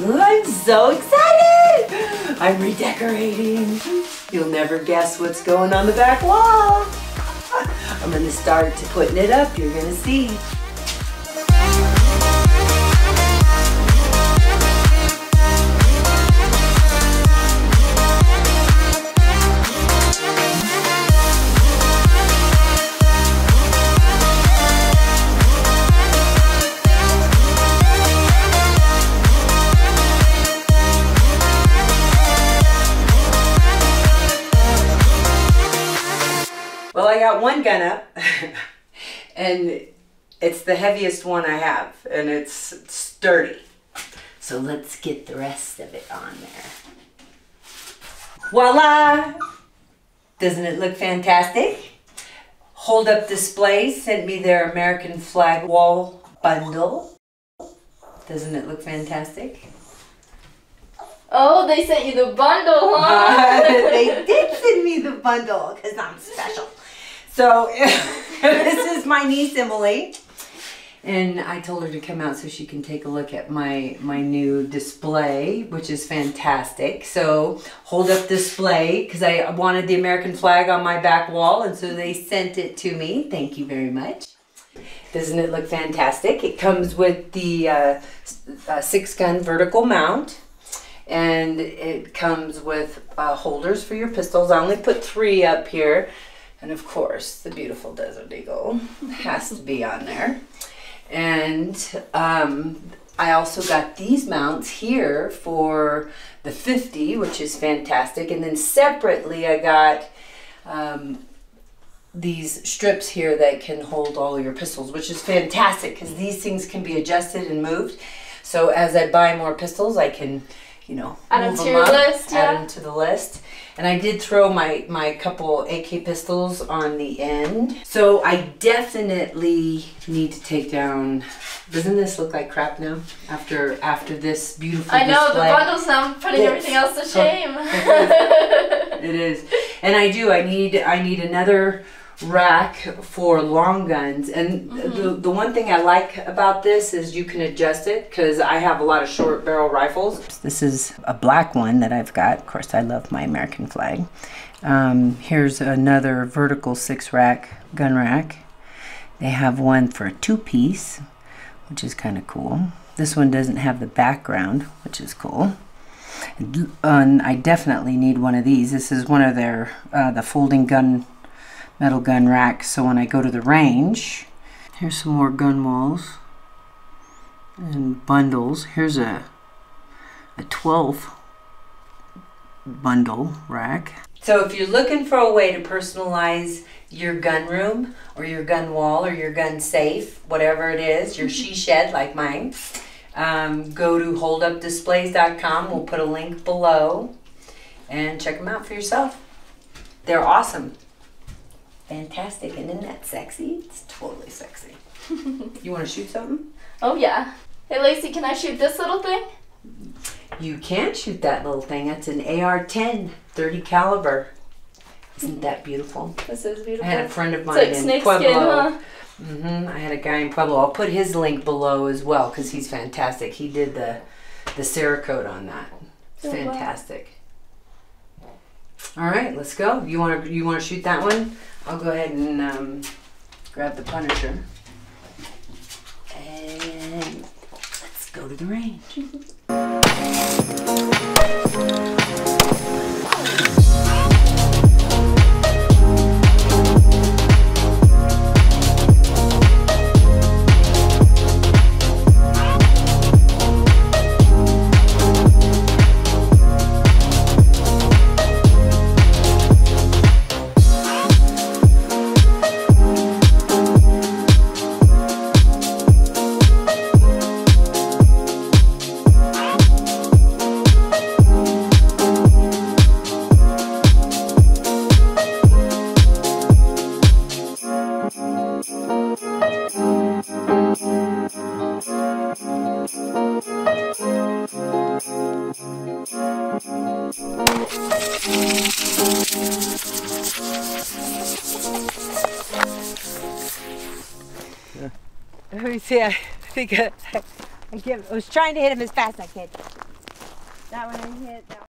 Ooh, I'm so excited! I'm redecorating. You'll never guess what's going on the back wall. I'm gonna start to putting it up, you're gonna see. Well, I got one gun up, and it's the heaviest one I have, and it's sturdy. So let's get the rest of it on there. Voila! Doesn't it look fantastic? Hold Up Display sent me their American flag wall bundle. Doesn't it look fantastic? Oh, they sent you the bundle, huh? They did send me the bundle because I'm special. So this is my niece Emily, and I told her to come out so she can take a look at my new display, which is fantastic. So Hold Up Display, because I wanted the American flag on my back wall, and so they sent it to me. Thank you very much. Doesn't it look fantastic? It comes with the 6-gun vertical mount. And it comes with holders for your pistols. I only put 3 up here. And of course, the beautiful Desert Eagle has to be on there. And I also got these mounts here for the 50, which is fantastic. And then separately, I got these strips here that can hold all your pistols, which is fantastic because these things can be adjusted and moved. So as I buy more pistols, I can, you know, add them to your list, add them to the list. And I did throw my couple AK pistols on the end. So I definitely need to take down, doesn't this look like crap now? After this beautiful I know, display. the bundles now, I'm putting everything else to shame. It is. And I need another rack for long guns, and the one thing I like about this is you can adjust it because I have a lot of short barrel rifles. This is a black one that I've got. Of course, I love my American flag. Here's another vertical 6-rack gun rack. They have one for a 2-piece, which is kind of cool. This one doesn't have the background, which is cool. And I definitely need one of these. This is one of their the folding metal gun racks, so when I go to the range, here's some more gun walls and bundles. Here's a 12 bundle rack. So if you're looking for a way to personalize your gun room or your gun wall or your gun safe, whatever it is, your she shed like mine, go to holdupdisplays.com. We'll put a link below and check them out for yourself. They're awesome. Fantastic, and isn't that sexy? It's totally sexy. You want to shoot something? Oh yeah. Hey Lacey, can I shoot this little thing? You can shoot that little thing. That's an AR-10, 30 caliber. Isn't that beautiful? This is beautiful. I had a friend of mine in Pueblo. Skin, huh? I had a guy in Pueblo. I'll put his link below as well because he's fantastic. He did the Cerakote on that. It's fantastic. Wow. All right, let's go. You want to shoot that one? I'll go ahead and grab the Punisher. And let's go to the range. Let me see, I think I was trying to hit him as fast as I could. That one I hit. That one.